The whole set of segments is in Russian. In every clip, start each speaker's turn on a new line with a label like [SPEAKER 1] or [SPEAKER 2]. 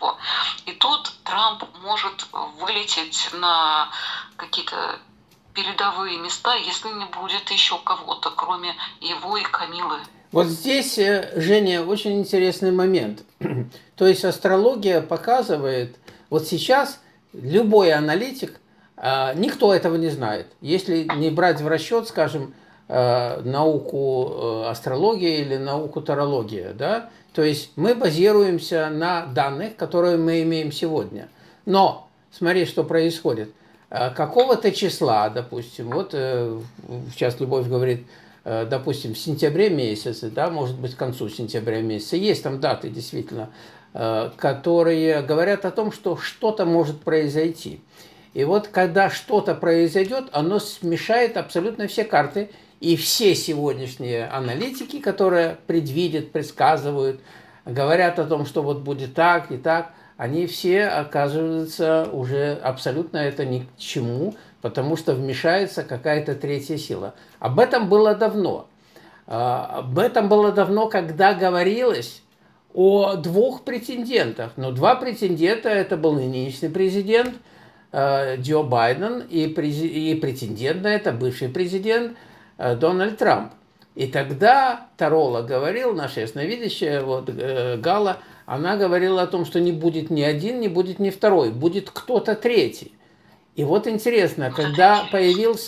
[SPEAKER 1] его. И тут Трамп может вылететь на какие-то передовые места, если не будет еще кого-то, кроме его и Камилы.
[SPEAKER 2] Вот здесь, Женя, очень интересный момент. То есть астрология показывает, вот сейчас любой аналитик, никто этого не знает. Если не брать в расчет, скажем, науку астрологии или науку тарология, да, то есть мы базируемся на данных, которые мы имеем сегодня. Но смотри, что происходит. Какого-то числа, допустим, вот сейчас Любовь говорит, допустим, в сентябре месяце, да, может быть, к концу сентября месяца, есть там даты, действительно, которые говорят о том, что что-то может произойти. И вот когда что-то произойдет, оно смешает абсолютно все карты, и все сегодняшние аналитики, которые предвидят, предсказывают, говорят о том, что вот будет так и так, они все оказываются уже абсолютно это ни к чему, потому что вмешается какая-то третья сила. Об этом было давно. Об этом было давно, когда говорилось о двух претендентах. Но два претендента – это был нынешний президент Джо Байден и претендент на это бывший президент Дональд Трамп. И тогда таролог говорил, наша ясновидящая, вот, Гала, она говорила о том, что не будет ни один, не будет ни второй, будет кто-то третий. И вот интересно, когда появилась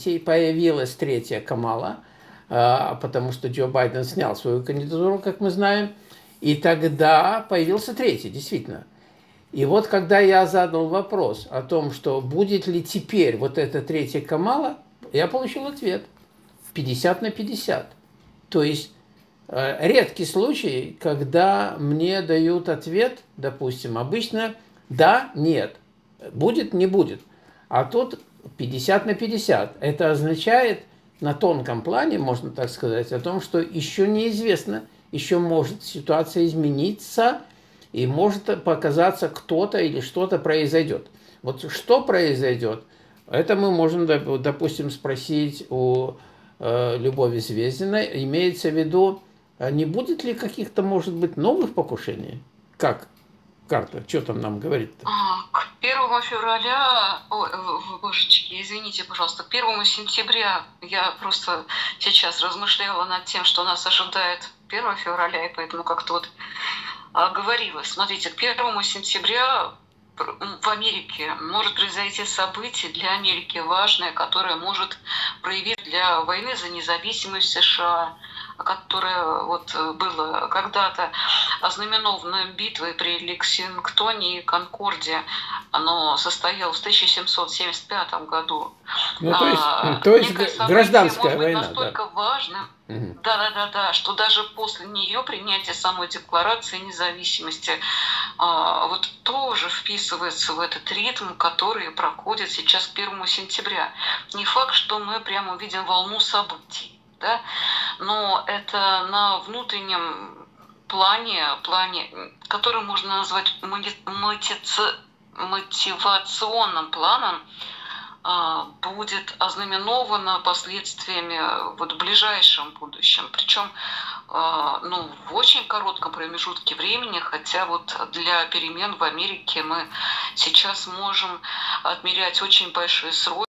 [SPEAKER 2] третья Камала, потому что Джо Байден снял свою кандидатуру, как мы знаем, и тогда появился третий, действительно. И вот когда я задал вопрос о том, что будет ли теперь вот эта третья Камала, я получил ответ 50 на 50. То есть редкий случай, когда мне дают ответ, допустим, обычно да, нет, будет, не будет. А тут 50 на 50. Это означает на тонком плане, можно так сказать, о том, что еще неизвестно, еще может ситуация измениться, и может показаться кто-то или что-то произойдет. Вот что произойдет, это мы можем, допустим, спросить у Любови Звездиной. Имеется в виду, не будет ли каких-то, может быть, новых покушений? Как? Карта, что там нам говорит-то?
[SPEAKER 1] К 1 февраля, ой, божечки, извините, пожалуйста, к 1 сентября я просто сейчас размышляла над тем, что нас ожидает 1 февраля, и поэтому как-то вот говорила. Смотрите, к 1 сентября в Америке может произойти событие для Америки важное, которое может проявить для войны за независимость США, которое вот было когда-то ознаменовано битвой при Лексингтоне и Конкорде. Оно состоялось в 1775 году.
[SPEAKER 2] Ну, то есть гражданская война.
[SPEAKER 1] Настолько важным, да, что даже после нее принятие самой декларации независимости вот тоже вписывается в этот ритм, который проходит сейчас к 1 сентября. Не факт, что мы прямо увидим волну событий, да? Но это на внутреннем плане, который можно назвать мотивационным планом, будет ознаменовано последствиями вот в ближайшем будущем. Причем в очень коротком промежутке времени, хотя вот для перемен в Америке мы сейчас можем отмерять очень большие сроки.